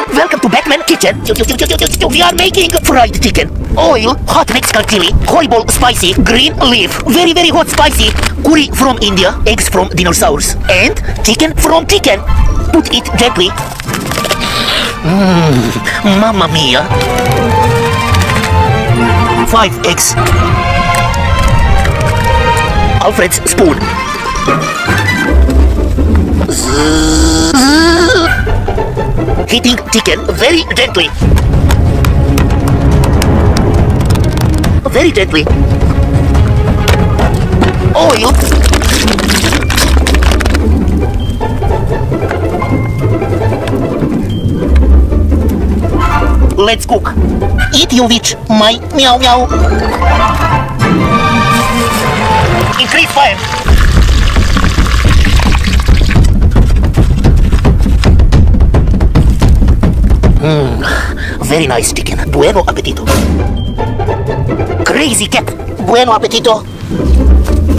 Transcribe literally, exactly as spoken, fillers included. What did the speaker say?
Welcome to Batman Kitchen. We are making fried chicken. Oil, hot Mexican chili, horrible spicy, green leaf, very very hot spicy, curry from India, eggs from dinosaurs, and chicken from chicken. Put it gently. Mmm, mamma mia. Five eggs. Alfred's spoon. Heating chicken very gently. Very gently. Oil. Let's cook. Eat you witch, my meow meow. Increase fire. Mmm, very nice chicken. Bueno appetito. Crazy cat. Bueno appetito.